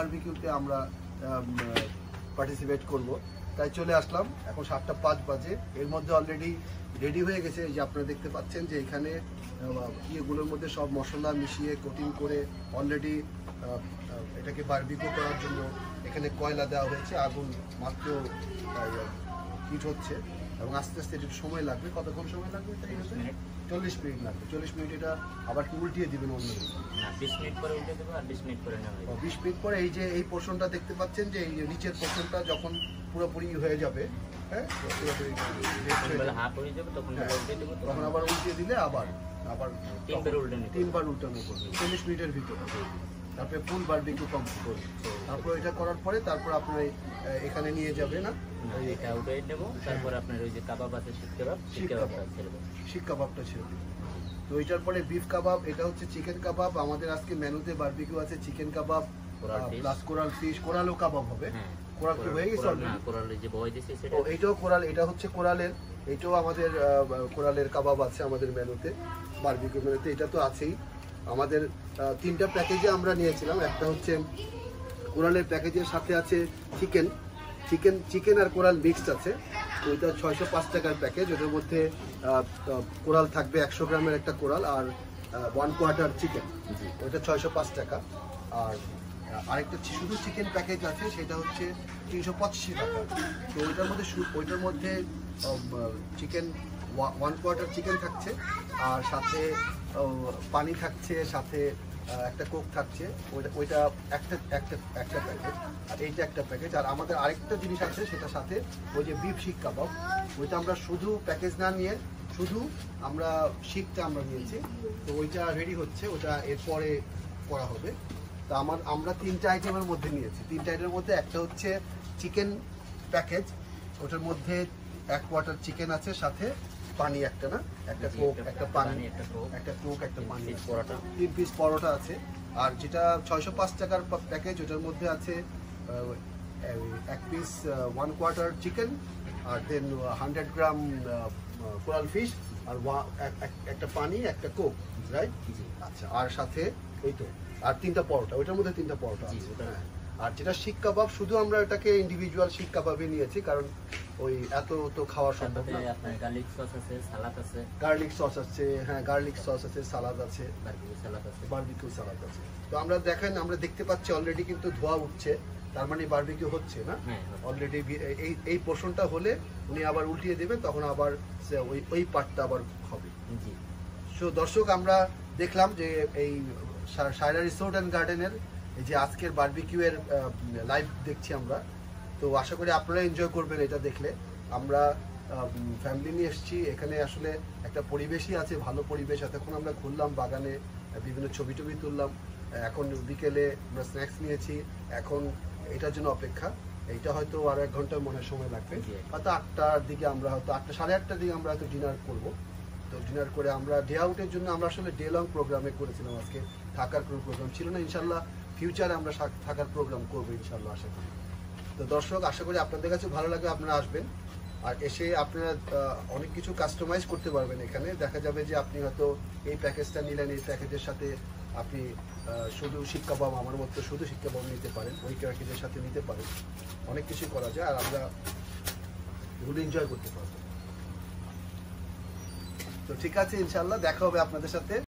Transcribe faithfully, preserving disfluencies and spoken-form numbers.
বারবিকিউতে আমরা পার্টিসিপেট করব, তাই চলে আসলাম। এখন সাতটা পাঁচ বাজে, এর মধ্যে অলরেডি রেডি হয়ে গেছে। এই যে আপনারা দেখতে পাচ্ছেন যে এখানে ইয়েগুলোর মধ্যে সব মশলা মিশিয়ে কোটিং করে অলরেডি এটাকে বারবিকিউ করার জন্য এখানে কয়লা দেওয়া হয়েছে। আগুন মাত্র হিট হচ্ছে এবং আস্তে আস্তে একটু সময় লাগবে। কতক্ষণ সময় লাগবে? চল্লিশ মিনিট লাগবে। চল্লিশ মিনিট এটা আবার কি উল্টিয়ে দিবেন অন্য বিশ মিনিট পরে উল্টে দেবো আর বিশ মিনিট পরে নেওয়া হবে। বিশ মিনিট পরে এই যে এই পোর্শনটা দেখতে পাচ্ছেন যে এই নিচের পোর্শনটা যখন পুরোপুরি হয়ে যাবে, হ্যাঁ তখন আবার উল্টিয়ে দিলে আবার আবার তিনবার উল্টানো তিনবার উল্টানো করবে চল্লিশ মিনিটের ভিতরে। তারপরে ফুল বারবিকিউ কমপ্লিট করবে। তারপর এটা করার পরে তারপর আপনার এখানে নিয়ে যাবে না, এটা উঠে দেবো। তারপর আপনার ওই যে কাবাব আছে শিক কাবাব, শিক কাবাবটা ছেড়ে দেবো। শিক কাবাবটা ছেড়ে দেবো। তো এটার পরে বিফ কাবাব, এটা হচ্ছে চিকেন কাবাব। আমাদের আজকে মেনুতে বারবিকিউ আছে চিকেন কাবাব প্লাস কোরাল ফিশ, কোরালও কাবাব হবে। কোরাল কি হয়ে গেছে? না, কোরাল যে বয় দিয়েছে সেটা। ও এটাও কোরাল, এটা হচ্ছে কোরালের, এটাও আমাদের কোরালের কাবাব আছে আমাদের মেনুতে, বারবিকিউ মেনুতে। এটা তো আছেই। আমাদের তিনটা প্যাকেজে আমরা নিয়েছিলাম। একটা হচ্ছে কোরালের প্যাকেজের সাথে আছে চিকেন চিকেন চিকেন আর কোরাল মিক্সড আছে। তো ওইটা ছয়শো পাঁচ টাকার প্যাকেজ। ওটার মধ্যে কোরাল থাকবে একশো গ্রামের একটা কোরাল আর ওয়ান কোয়ার্টার চিকেন, ওইটা ছয়শো পাঁচ টাকা। আর আরেকটা শুধু চিকেন প্যাকেজ আছে, সেটা হচ্ছে তিনশো পঁচাশি টাকা। তো ওইটার মধ্যে ওইটার মধ্যে চিকেন ওয়ান কোয়ার্টার চিকেন থাকছে আর সাথে পানি থাকছে, সাথে একটা কোক থাকছে। ওইটা ওইটা একটা একটা একটা প্যাকেজ, আর এইটা একটা প্যাকেজ। আর আমাদের আরেকটা জিনিস আছে সেটার সাথে ওই যে বিফ শিক কাবাব, ওইটা আমরা শুধু প্যাকেজ না নিয়ে শুধু আমরা শিকটা আমরা নিয়েছি। তো ওইটা রেডি হচ্ছে, ওটা এরপরে করা হবে। তো আমার আমরা তিনটা আইটেমের মধ্যে নিয়েছি। তিনটা আইটেমের মধ্যে একটা হচ্ছে চিকেন প্যাকেজ, ওটার মধ্যে এক কোয়ার্টার চিকেন আছে, সাথে পানি একটা না একটা কোক, একটা পানি, একটা কোক, একটা পানি, পরোটা, তিন পিস পরোটা আছে। আর যেটা ছয়শো পাঁচ টাকার প্যাকেজ, ওটার মধ্যে আছে এক পিস ওয়ান কোয়ার্টার চিকেন, আর দেন হান্ড্রেড গ্রাম কোরাল ফিশ, আর একটা পানি, একটা কোক, রাইট? আচ্ছা, আর সাথে এই তো আর তিনটা পরোটা, ওইটার মধ্যে তিনটা পরোটা আছে। হ্যাঁ, আর যেটা শিক কাবাব শুধু আমরা এটাকে ইন্ডিভিজুয়াল শিক কাবাবে নিয়েছি, কারণ ওই এত তো খাওয়া সম্ভব না। আপনার গার্লিক সস আছে, সালাদ আছে। গার্লিক সস আছে, হ্যাঁ গার্লিক সস আছে, সালাদ আছে, বারবিকিউ সালাদ আছে, বারবিকিউ সালাদ আছে। তো আমরা দেখেন, আমরা দেখতে পাচ্ছি অলরেডি কিন্তু ধোঁয়া উঠছে, তার মানে বারবিকিউ হচ্ছে না অলরেডি। এই এই পোর্শনটা হলে উনি আবার উল্টিয়ে দেবেন, তখন আবার ওই ওই পার্টটা আবার হবে। জি। সো দর্শক, আমরা দেখলাম যে এই সায়রা রিসোর্ট অ্যান্ড গার্ডেনের এই যে আজকের বারবিকিউ এর লাইভ দেখছি আমরা। তো আশা করি আপনারা এনজয় করবেন এটা দেখলে। আমরা ফ্যামিলি নিয়ে এসেছি এখানে, আসলে একটা পরিবেশই আছে, ভালো পরিবেশ। এতক্ষণ আমরা ঘুরলাম বাগানে, বিভিন্ন ছবি টবি তুললাম। এখন বিকেলে আমরা স্ন্যাক্স নিয়েছি, এখন এটার জন্য অপেক্ষা। এইটা হয়তো আর এক ঘন্টার মনে সময় লাগবে, হয়তো আটটার দিকে আমরা হয়তো আটটা সাড়ে আটটার দিকে আমরা হয়তো ডিনার করবো। তো ডিনার করে আমরা ডে আউটের জন্য আমরা আসলে ডে লং প্রোগ্রামে করেছিলাম, আজকে থাকার কোনো প্রোগ্রাম ছিল না। ইনশাল্লাহ ফিউচারে আমরা থাকার প্রোগ্রাম করবো ইনশাল্লাহ, আশা করি। তো দর্শক, আশা করি আপনাদের কাছে ভালো লাগবে, আপনারা আসবেন। আর এসে আপনারা অনেক কিছু কাস্টমাইজ করতে পারবেন এখানে। দেখা যাবে যে আপনি হয়তো এই প্যাকেজটা নিলেন, এই প্যাকেজের সাথে আপনি শুধু শিক কাবাব, আমার মতো শুধু শিক কাবাব নিতে পারেন, ওই প্যাকেজের সাথে নিতে পারেন। অনেক কিছু করা যায়, আর আমরা এগুলো এনজয় করতে পারবো। তো ঠিক আছে, ইনশাল্লাহ দেখা হবে আপনাদের সাথে।